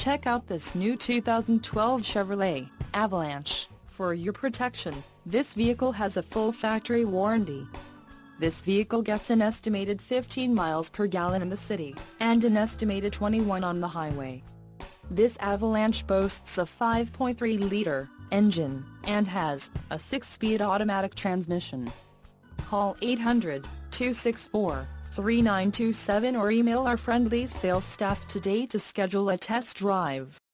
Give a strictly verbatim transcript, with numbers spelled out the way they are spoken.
Check out this new two thousand twelve Chevrolet Avalanche. For your protection, this vehicle has a full factory warranty. This vehicle gets an estimated fifteen miles per gallon in the city, and an estimated twenty-one on the highway. This Avalanche boasts a five point three liter engine, and has a six-speed automatic transmission. Call eight hundred, two six four, three nine two seven or email our friendly sales staff today to schedule a test drive.